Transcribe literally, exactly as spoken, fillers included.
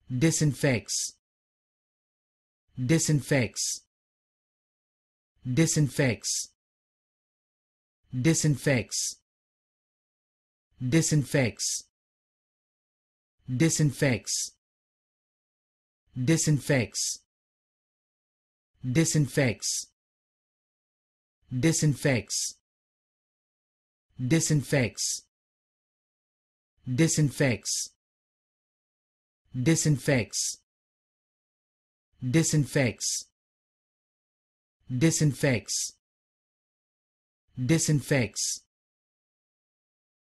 disinfects, disinfects, disinfects, disinfects, disinfects, disinfects, disinfects, disinfects, disinfects, disinfects, disinfects, disinfects, disinfects, disinfects, disinfects,